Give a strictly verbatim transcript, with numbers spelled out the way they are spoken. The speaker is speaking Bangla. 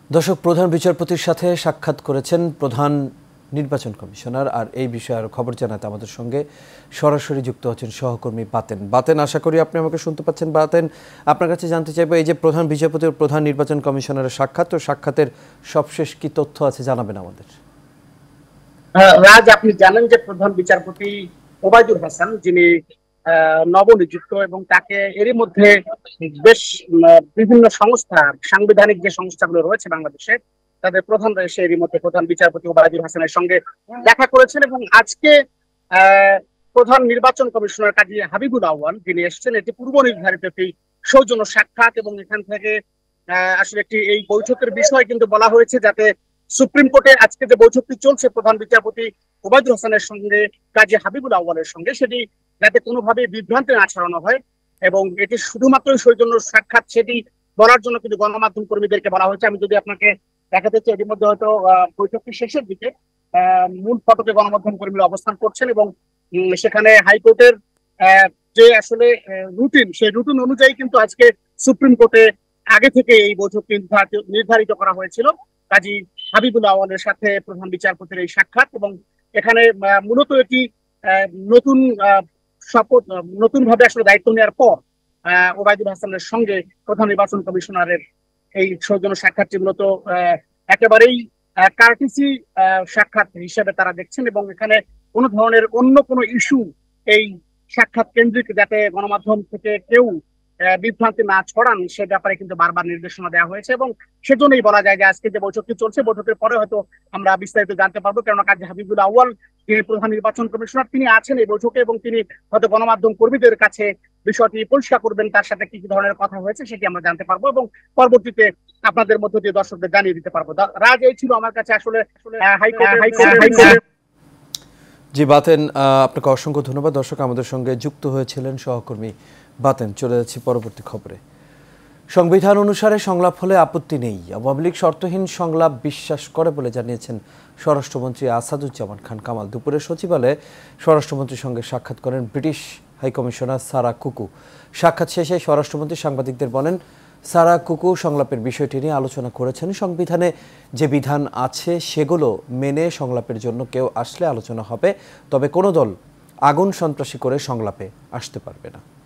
দর্শক, প্রধান বিচারপতির সাথে সাক্ষাৎ করেছেন প্রধান নির্বাচন কমিশনার। আর এই বিষয়ে খবর জানাতে আমাদের সঙ্গে সরাসরি যুক্ত হচ্ছেন সহকর্মী বাতেন। বাতেন, আশা করি আপনি আমাকে শুনতে পাচ্ছেন। বাতেন, আপনার কাছে জানতে চাইবো, এই যে প্রধান বিচারপতি ও প্রধান নির্বাচন কমিশনারের সাক্ষাৎ, তো সাক্ষাতের সবশেষ কি তথ্য আছে জানাবেন আমাদের। রাজ, আপনি জানেন যে প্রধান বিচারপতি ওবায়দুল হাসান, যিনি নবনিযুক্ত, এবং তাকে এরই মধ্যে বেশ বিভিন্ন সংস্থা, সাংবিধানিক যে সংস্থাগুলো রয়েছে বাংলাদেশে, তাদের প্রধান রয়েছে এরই মধ্যে প্রধান বিচারপতি ওবায়দুল হাসানের সঙ্গে দেখা করেছেন। এবং আজকে আহ প্রধান নির্বাচন কমিশনার কাজী হাবিবুল আউয়াল যিনি এসেছেন, এটি পূর্ব নির্ধারিত একটি সৌজন্য সাক্ষাৎ। এবং এখান থেকে আহ আসলে একটি এই বৈঠকের বিষয় কিন্তু বলা হয়েছে, যাতে সুপ্রিম কোর্টে আজকে যে বৈঠকটি চলছে প্রধান বিচারপতি ওবায়দুল হাসানের সঙ্গে কাজী হাবিবুল আউয়ালের সঙ্গে, সেটি যাতে কোনোভাবে বিভ্রান্তি না ছড়ানো হয়, এবং এটি শুধুমাত্র সৌজন্য সাক্ষাৎ সেটি বলার জন্য কিন্তু গণমাধ্যম কর্মীদেরকে বলা হয়েছে। আমি যদি আপনাকে দেখাতে চাই, এর মধ্যে হয়তো বৈঠকটি শেষের দিকে আহ মূল ফটকে গণমাধ্যম কর্মীরা অবস্থান করছেন, এবং সেখানে হাইকোর্টের যে আসলে রুটিন, সেই রুটিন অনুযায়ী কিন্তু আজকে সুপ্রিম কোর্টে আগে থেকে এই বৈঠকটি নির্ধারিত করা হয়েছিল কাজী হাবিবুল আউয়ালের সাথে প্রধান বিচারপতির এই সাক্ষাৎ। এবং এখানে মূলত এটি নতুন শপথ, নতুন ভাবে আসলে দায়িত্ব নেওয়ার পর আহ ওবায়দুল হাসানের সঙ্গে প্রধান নির্বাচন কমিশনারের এই সৌজন্য সাক্ষাৎটি মূলত একেবারেই কার্টিসি সাক্ষাৎ হিসেবে তারা দেখছেন, এবং এখানে কোনো ধরনের অন্য কোনো ইস্যু এই সাক্ষাৎ কেন্দ্রিক যাতে গণমাধ্যম থেকে কেউ বিভ্রান্তি না ছড়ান সে ব্যাপারে কিন্তু বারবার নির্দেশনা দেওয়া হয়েছে। এবং সেজন্যই বলা যায় যে আজকে যে বৈঠকটি চলছে, বৈঠকের পরে হয়তো আমরা বিস্তারিত জানতে পারবো, কেননা কাজী হাবিবুল আউয়াল যিনি প্রধান নির্বাচন কমিশনার, তিনি আছেন এই বৈঠকে, এবং তিনি হয়তো গণমাধ্যম কর্মীদের কাছে বিষয়টি পরিষ্কার করবেন, তার সাথে কি কি ধরনের কথা হয়েছে সেটি আমরা জানতে পারবো, এবং পরবর্তীতে আপনাদের মধ্য দিয়ে দর্শকদের জানিয়ে দিতে পারবো। রাজ, এই ছিল আমার কাছে আসলে হাইকোর্টের। জি বাতেন, আপনাকে অসংখ্য ধন্যবাদ। দর্শক, আমাদের সঙ্গে যুক্ত হয়েছিলেন সহকর্মী বাতেন। চলে যাচ্ছি পরবর্তী খবরে। সংবিধান অনুসারে সংলাপ হলে আপত্তি নেই, আওয়ামী লীগ শর্তহীন সংলাপ বিশ্বাস করে বলে জানিয়েছেন স্বরাষ্ট্রমন্ত্রী আসাদুজ্জামান খান কামাল। দুপুরে সচিবালয়ে স্বরাষ্ট্রমন্ত্রীর সঙ্গে সাক্ষাৎ করেন ব্রিটিশ হাইকমিশনার সারা কুকু। সাক্ষাৎ শেষে স্বরাষ্ট্রমন্ত্রী সাংবাদিকদের বলেন, সারা কুকু সংলাপের বিষয়টি নিয়ে আলোচনা করেছেন। সংবিধানে যে বিধান আছে সেগুলো মেনে সংলাপের জন্য কেউ আসলে আলোচনা হবে, তবে কোনো দল আগুন সন্ত্রাসী করে সংলাপে আসতে পারবে না।